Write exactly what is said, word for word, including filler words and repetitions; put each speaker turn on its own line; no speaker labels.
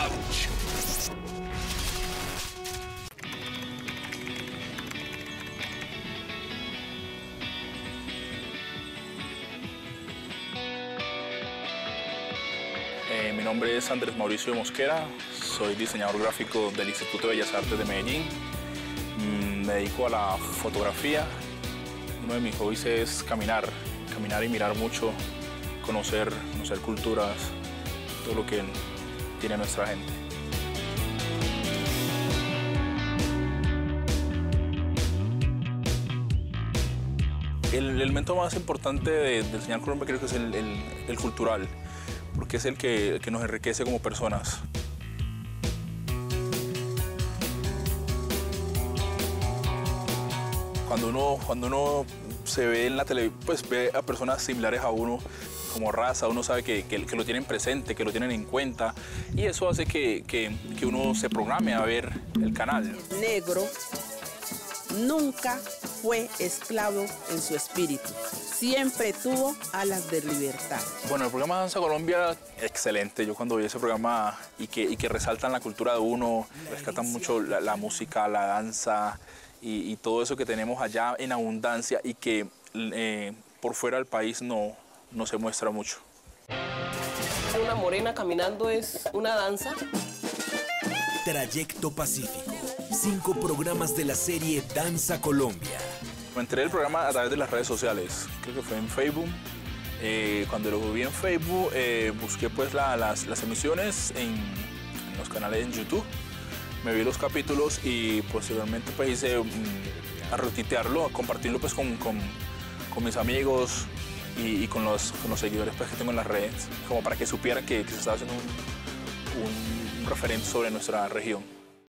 Eh, mi nombre es Andrés Mauricio Mosquera, soy diseñador gráfico del Instituto de Bellas Artes de Medellín. Mm, me dedico a la fotografía. Uno de mis hobbies es caminar, caminar y mirar mucho, conocer, conocer culturas, todo lo que tiene nuestra gente. El elemento más importante de, de Señal Colombia creo que es el, el, el cultural, porque es el que, el que nos enriquece como personas. Cuando uno, cuando uno se ve en la tele, pues ve a personas similares a uno como raza, uno sabe que, que, que lo tienen presente, que lo tienen en cuenta, y eso hace que, que, que uno se programe a ver el canal.
El negro nunca fue esclavo en su espíritu, siempre tuvo alas de libertad.
Bueno, el programa Danza Colombia, excelente. Yo cuando vi ese programa y que, y que resaltan la cultura de uno, rescatan mucho la, la música, la danza y, y todo eso que tenemos allá en abundancia y que eh, por fuera del país no, no se muestra mucho.
Una morena caminando es una danza.
Trayecto Pacífico. Cinco programas de la serie Danza Colombia.
Me enteré del programa a través de las redes sociales. Creo que fue en Facebook. Eh, cuando lo vi en Facebook, eh, busqué pues la, las, las emisiones en, en los canales en YouTube. Me vi los capítulos y posteriormente pues hice um, a retuitearlo, a compartirlo pues con, con, con mis amigos y, y con, los, con los seguidores pues, que tengo en las redes, como para que supieran que, que se estaba haciendo un, un referente sobre nuestra región.